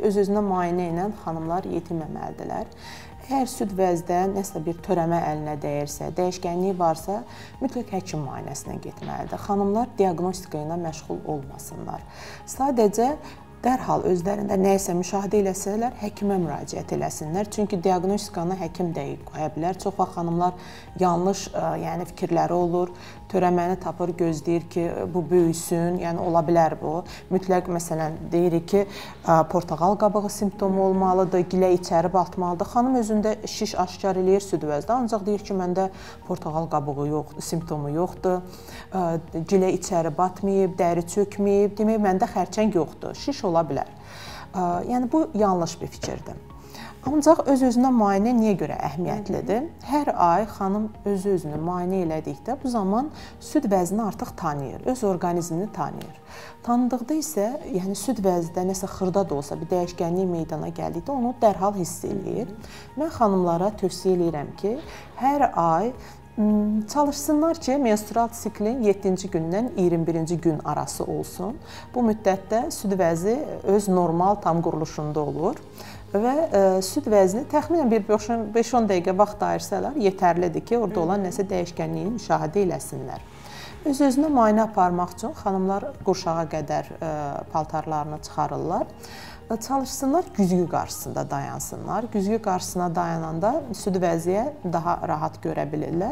öz-özünə müayinə ilə xanımlar yetirməməlidirlər. Əgər süd vəzdə nəsə bir törəmə əlinə dəyirsə, dəyişkənliyi varsa, mütləq həkim müayinəsinə getməlidir. Xanımlar diaqnostika ilə məşğul olmasınlar. Sadəcə dərhal özlərində nəyisə müşahidə eləsələr, həkimə müraciət eləsinlər. Çünki diaqnostikanı həkim dəqiq qoya bilər. Çox vaxt xanımlar yanlış fikirləri olur. Törəməni tapır, gözləyir ki, bu böyüsün, yəni ola bilər bu. Mütləq məsələn deyirik ki, portağal qabığı simptomu olmalıdır, gilə içəri batmalıdır. Xanım özündə şiş aşkar eləyir süd vəzdə, ancaq deyir ki, məndə portağal qabığı yoxdur, simptomu yoxdur, gilə içəri batmayıb, dəri çökməyib, demək məndə xərçəng yoxdur, şiş ola bilər. Yəni bu yanlış bir fikirdir. Ancaq öz-özünə müayinə niyə görə əhəmiyyətlidir? Hər ay xanım öz-özünü müayinə elədikdə bu zaman süd vəzini artıq tanıyır, öz orqanizmini tanıyır. Tanıdıqda isə, yəni süd vəzdə nəsə xırda da olsa bir dəyişkənlik meydana gəldikdə onu dərhal hiss eləyir. Mən xanımlara tövsiyə eləyirəm ki, hər ay çalışsınlar ki, menstrual siklin 7-ci gündən 21-ci gün arası olsun. Bu müddətdə süd vəzi öz normal tam quruluşunda olur və süd vəzni təxminən bir 5-10 dəqiqə vaxt ayırsələr yetərlidir ki, orada olan nəsə dəyişkənliyi müşahidə eləsinlər. Öz-özünə müayinə aparmaq üçün xanımlar qurşağa qədər paltarlarını çıxarırlar. Çalışsınlar güzgü qarşısında dayansınlar. Güzgü qarşısına dayananda süd vəziyə daha rahat görə bilirlər.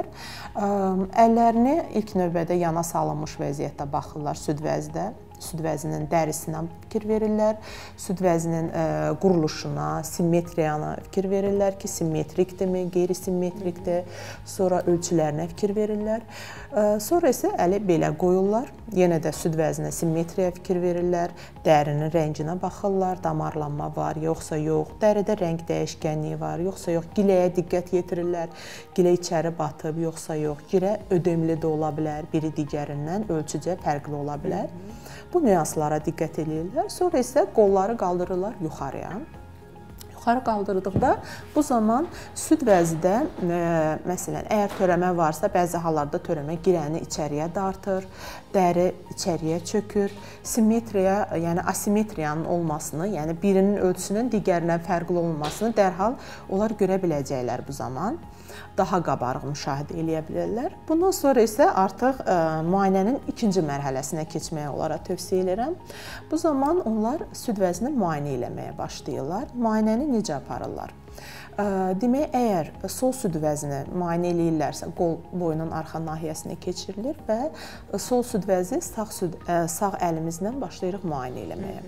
Əllərini ilk növbədə yana salınmış vəziyyətdə baxırlar süd vəzdə. Süd vəzinin dərisinə fikir verirlər, süd vəzinin quruluşuna, simmetriyana fikir verirlər ki, simmetrikdirmi, qeyri-simmetrikdir. Sonra ölçülərinə fikir verirlər. Sonra isə əli belə qoyurlar. Yenə də süd vəzinə, simmetriyaya fikir verirlər. Dərinin rənginə baxırlar, damarlanma var, yoxsa yox. Dəridə rəng dəyişkənliyi var, yoxsa yox. Giləyə diqqət yetirirlər. Gilə içəri batıb, yoxsa yox. Gilə ödemli də ola bilər, biri digərindən ölçücə fərqli ola bilər. Bu nüanslara diqqət edirlər. Sonra isə qolları qaldırırlar yuxarıya. Yuxarı qaldırdıqda bu zaman süd vəzidə, məsələn, əgər törəmə varsa, bəzi hallarda törəmə girəni içəriyə dartır, dəri içəriyə çökür. Simmetriya, yəni asimetriyanın olmasını, yəni birinin ölçüsünün digərindən fərqli olmasını dərhal onlar görə biləcəklər bu zaman. Daha qabarıq müşahidə eləyə bilərlər. Bundan sonra isə artıq müayinənin ikinci mərhələsinə keçməyə onlara tövsiyə edirəm. Bu zaman onlar süd vəzini müayinə eləməyə başlayırlar. Müayinəni necə aparırlar? Demək, əgər sol süd vəzini müayinə eləyirlərsə, qol boynun arxa nahiyəsinə keçirilir və sol süd vəzi sağ əlimizlə başlayırıq müayinə eləməyə.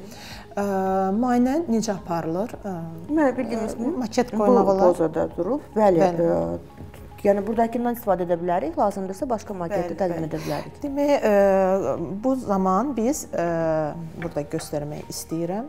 Müayinə necə aparılır? Bildiyiniz maket qoymaq olar. Bu pozada durub, bəli. Yəni buradakindən istifadə edə bilərik, lazımdırsa başqa maketdə təqdim edə bilərik. Demək, bu zaman biz burada göstərmək istəyirəm.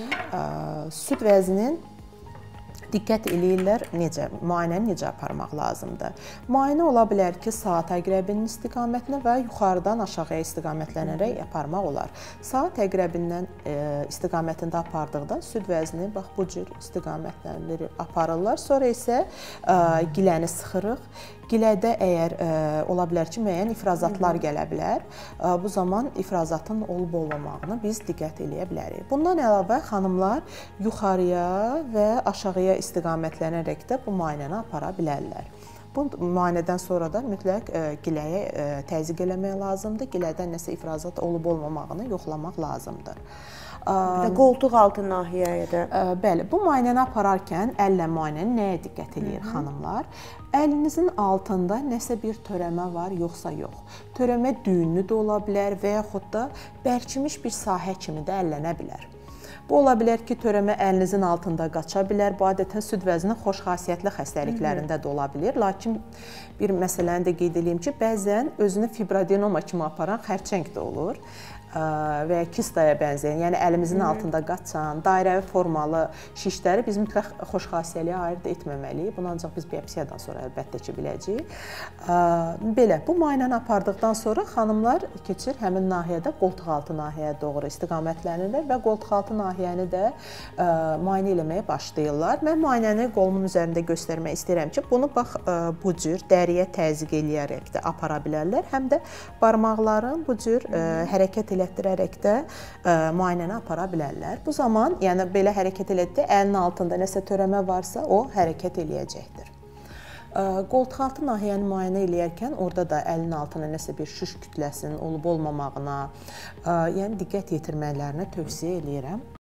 Süd vəzinin diqqət eləyirlər müayinəni necə aparmaq lazımdır. Müayinə ola bilər ki, saat əqrəbinin istiqamətinə və yuxarıdan aşağıya istiqamətlənərək aparmaq olar. Saat əqrəbindən istiqamətində apardıqda süd vəzini bax bu cür istiqamətləndirib aparırlar. Sonra isə giləni sıxırıq. Gilədə əgər ola bilər ki, müəyyən ifrazatlar gələ bilər, bu zaman ifrazatın olub-olmamağını biz diqqət eləyə bilərik. Bundan əlavə xanımlar yuxarıya və aşağıya istiqamətlənərək də bu müayinəni apara bilərlər. Bu müayinədən sonra da mütləq giləyə təzyiq eləmək lazımdır. Gilədən nəsə ifrazat olub-olmamağını yoxlamaq lazımdır. Qoltuq altı nahiyəyə də. Bəli, bu müayinəni apararkən əllə müayinəni nəyə diqqət eləyir xanımlar? Əlinizin altında nəsə bir törəmə var, yoxsa yox. Törəmə düyünlü də ola bilər və yaxud da bərkimiş bir sahə kimi də əllənə bilər. Bu ola bilər ki, törəmə əlinizin altında qaça bilər. Bu adətən süd vəzinin xoş xasiyyətli xəstəliklərində də ola bilər. Lakin bir məsələni də qeyd edeyim ki, bəzən özünü fibroadenoma kimi aparan xərçəng də olur və ya kistaya bənzəyən, yəni əlimizin altında qaçan, dairəvi formalı şişləri biz mütləq xoş xasiyyəliyə ayırd etməməliyik. Bunu ancaq biz biopsiyadan sonra əlbəttə ki, biləcəyik. Belə, bu müayinəni apardıqdan sonra xanımlar keçir həmin nahiyədə qoltuqaltı nahiyəyə doğru istiqamətlənirlər və qoltuqaltı nahiyəni də müayinə eləməyə başlayırlar. Mən müayinəni qolumun üzərində göstərmək istəyirəm ki, bunu bax bu cür dəriyə təzyiq eləyərək də apara bilərlər. Həm də barmaqların bu cür hərəkət elətdirərək də müayinəni apara bilərlər. Bu zaman, yəni belə hərəkət elətdə, əlinin altında nəsə törəmə varsa, o hərəkət eləyəcəkdir. Qoltuqaltı nahiyəni müayinə eləyərkən orada da əlin altına nəsə bir şiş kütləsinin olub-olmamağına, yəni diqqət yetirməklərini tövsiyə eləyirəm.